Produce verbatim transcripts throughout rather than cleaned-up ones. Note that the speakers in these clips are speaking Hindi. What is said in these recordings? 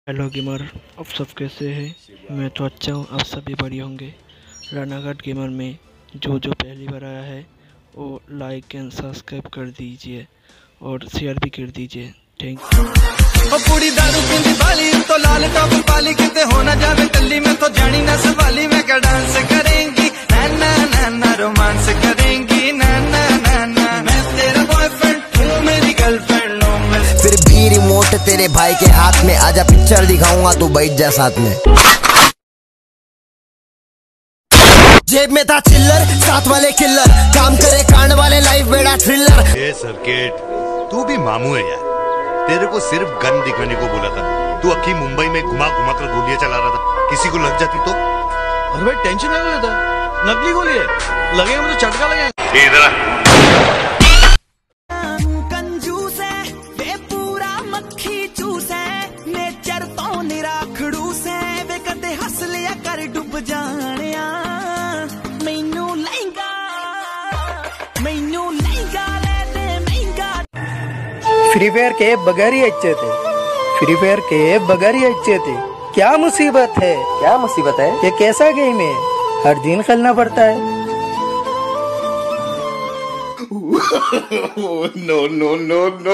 हेलो गेमर, आप सब कैसे हैं? मैं तो अच्छा हूँ, आप सभी बढ़िया होंगे। रानाघाट गेमर में जो जो पहली बार आया है वो लाइक एंड सब्सक्राइब कर दीजिए और शेयर भी कर दीजिए। Thank you. ओ पूरी दारू पींदी बाली तो लाल टॉप पाली किते होना जावे टल्ली में तो जानी ना सवाली मैं क्या डांस करेंगी ना ना ना ना रोमांस करेंगी ना ना ना ना मैं तेरा बॉयफ्रेंड तू मेरी गर्लफ्रेंड नो मैं फिर भी रिमोट तेरे भाई के हाथ में, आजा पिक्चर दिखाऊंगा तू बैठ जा साथ में। जेब में था चिल्लर, साथ वाले किल्लर, काम करे कांड वाले लाइफ बेड़ा थ्रिलर। ये सर्किट तू भी मामू है यार, तेरे को सिर्फ गन दिखाने को बोला था, तू अक्की मुंबई में घुमा घुमा कर गोलियां चला रहा था, किसी को लग जाती तो? अरे भाई टेंशन नहीं लेता, नकली गोली है, लगेगा मुझे चटका लगेगा। इधर कंजूस है वे पूरा मक्खी चूस है, नेचर तो निराखड़ूस है वे कदे हंस लिया कर डुब जानिया। मैनू लहंगा मैनू लहंगा ले दे महंगा। फ्री फायर के बगैर ही अच्छे थे, फ्री फायर के बगैर ही अच्छे थे। क्या मुसीबत है, क्या मुसीबत है? ये कैसा गेम है, हर दिन खेलना पड़ता है। नो नो नो नो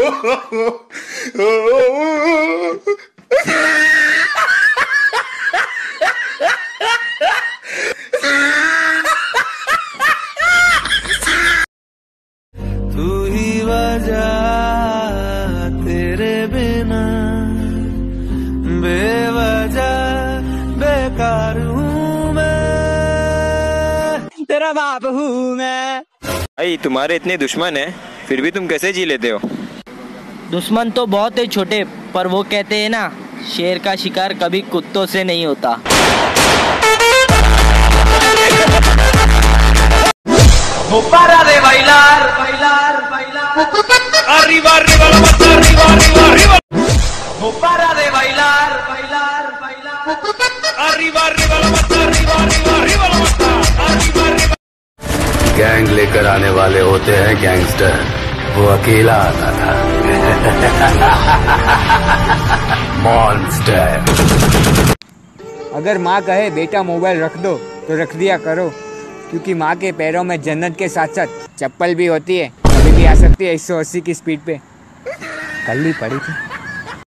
तू ही वजह तेरे बिना बेवजह बेकार हूँ मैं, तेरा बाप हूँ मैं। भाई तुम्हारे इतने दुश्मन हैं, फिर भी तुम कैसे जी लेते हो? दुश्मन तो बहुत है छोटे, पर वो कहते हैं ना, शेर का शिकार कभी कुत्तों से नहीं होता। Para de bailar, bailar, bailar. arriba arriba la mata, arriba arriba arriba No para de bailar, bailar, bailar. arriba arriba la mata, arriba arriba arriba la mata, arriba arriba। Gang लेकर आने वाले होते हैं गैंगस्टर, वो अकेला आता था मॉन्स्टर। अगर माँ कहे बेटा मोबाइल रख दो तो रख दिया करो, क्योंकि माँ के पैरों में जन्नत के साथ साथ चप्पल भी होती है, कभी भी आ सकती है एक सौ अस्सी की स्पीड पे। कल ही पड़ी थी।